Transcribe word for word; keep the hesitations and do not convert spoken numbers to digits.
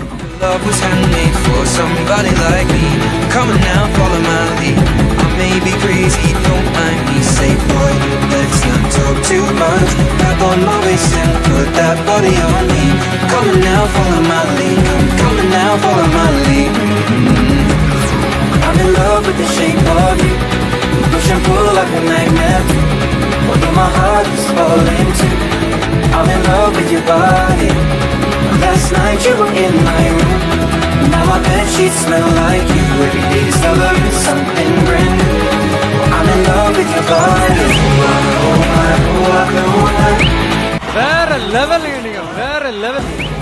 Love was handmade for somebody like me. Come on now, follow my lead. I may be crazy, don't mind me. Say boy, let's not talk too much. Grab on my waist and put that body on me. Come on now, follow my lead. Come on now, follow my lead. mm-hmm. I'm in love with the shape of you. Push and pull like a magnet. Although my heart is falling too, I'm in love with your body. Last night you were in my room. Now my bedsheets smell like you. Every day discovering something brand new. I'm in love with your body. வேற level, வேற level.